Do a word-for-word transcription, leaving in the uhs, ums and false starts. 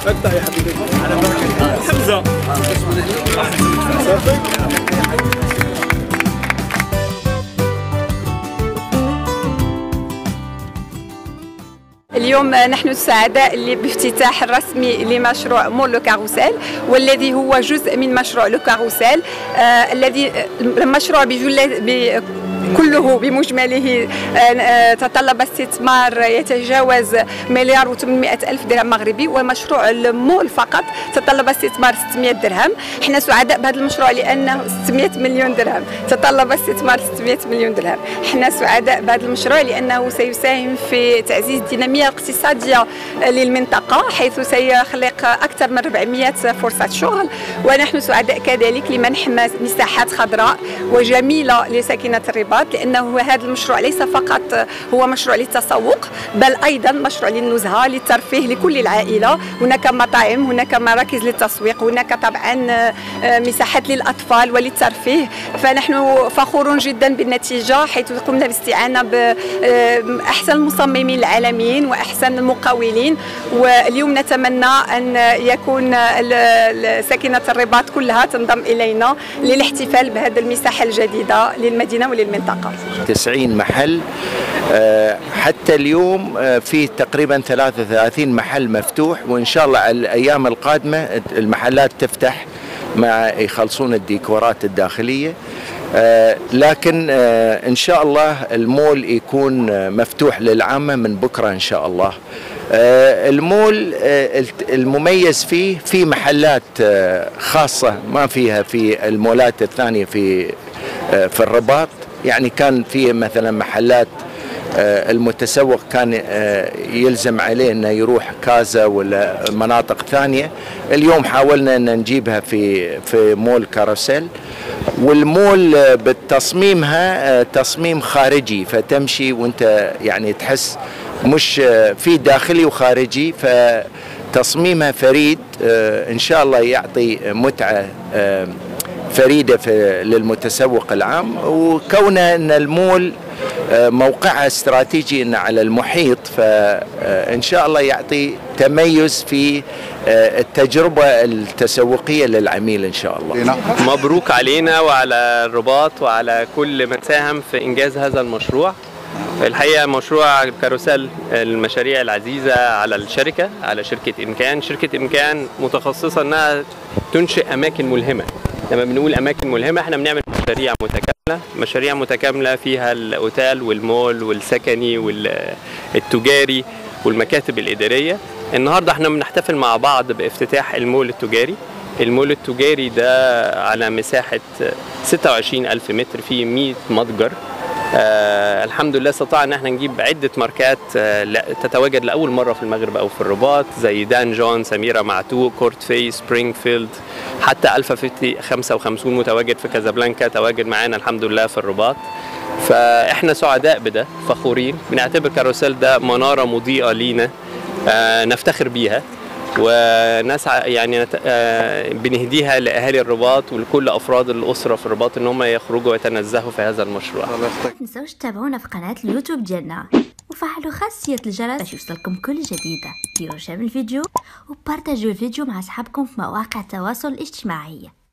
ابدا يا حبيبي على بركه حمزه. اليوم نحن سعداء بافتتاح الرسمي لمشروع مول لو كاروسيل، والذي هو جزء من مشروع لو كاروسيل آه الذي المشروع بجل كله بمجمله تطلب استثمار يتجاوز مليار وثمانمائة ألف درهم مغربي، ومشروع المول فقط تطلب استثمار ستمائة درهم. احنا سعداء بهذا المشروع لانه ستمائة مليون درهم، تطلب استثمار ستمائة مليون درهم. احنا سعداء بهذا المشروع لانه سيساهم في تعزيز الديناميه الاقتصاديه للمنطقه، حيث سيخلق اكثر من أربعمائة فرصه شغل. ونحن سعداء كذلك لمنح مساحات خضراء وجميله لساكنه الرباط، لأنه هذا المشروع ليس فقط هو مشروع للتسوق، بل أيضا مشروع للنزهة للترفيه لكل العائلة. هناك مطاعم، هناك مراكز للتسويق، هناك طبعا مساحات للأطفال وللترفيه. فنحن فخورون جدا بالنتيجة، حيث قمنا باستعانة بأحسن المصممين العالميين وأحسن المقاولين. واليوم نتمنى أن يكون ساكنة الرباط كلها تنضم إلينا للاحتفال بهذه المساحة الجديدة للمدينة وللمنطقة. تسعين محل حتى اليوم، في تقريبا ثلاثة وثلاثين محل مفتوح، وإن شاء الله الأيام القادمة المحلات تفتح مع يخلصون الديكورات الداخلية. لكن إن شاء الله المول يكون مفتوح للعامة من بكرة إن شاء الله. المول المميز فيه في محلات خاصة ما فيها في المولات الثانية في في الرباط. يعني كان في مثلا محلات المتسوق كان يلزم عليه انه يروح كازا ولا مناطق ثانيه، اليوم حاولنا ان نجيبها في في مول كاروسيل. والمول بتصميمها تصميم خارجي، فتمشي وانت يعني تحس مش في داخلي وخارجي، فتصميمها فريد ان شاء الله يعطي متعه فريدة للمتسوق العام. وكونه أن المول موقعها استراتيجي أنه على المحيط، فإن شاء الله يعطي تميز في التجربة التسوقية للعميل إن شاء الله. مبروك علينا وعلى الرباط وعلى كل من ساهم في إنجاز هذا المشروع. الحقيقة مشروع كاروسيل المشاريع العزيزة على الشركة، على شركة إمكان. شركة إمكان متخصصة أنها تنشئ أماكن ملهمة. لما بنقول أماكن ملهمة احنا بنعمل مشاريع متكاملة، مشاريع متكاملة فيها الأوتيل والمول والسكني والتجاري والمكاتب الإدارية. النهاردة احنا بنحتفل مع بعض بافتتاح المول التجاري. المول التجاري ده على مساحة ستة وعشرين ألف متر، فيه مئة متجر. آه الحمد لله استطاع ان احنا نجيب عده ماركات آه تتواجد لاول مره في المغرب او في الرباط، زي دان جون، سميره معتوق، كورت في، سبرينغفيلد، حتى الفا خمسة وخمسين متواجد في كازابلانكا، تواجد معانا الحمد لله في الرباط. فاحنا سعداء بده، فخورين، بنعتبر كاروسيل ده مناره مضيئه لينا آه نفتخر بيها، ونسعى يعني نت... آه بنهديها لاهالي الرباط ولكل افراد الاسره في الرباط ان هم يخرجوا ويتنزهوا في هذا المشروع. ما تنسوش تتابعونا في قناه اليوتيوب ديالنا وفعلوا خاصيه الجرس باش يوصلكم كل جديده. ديروا شير الفيديو وبارطاجيو الفيديو مع اصحابكم في مواقع التواصل الاجتماعي.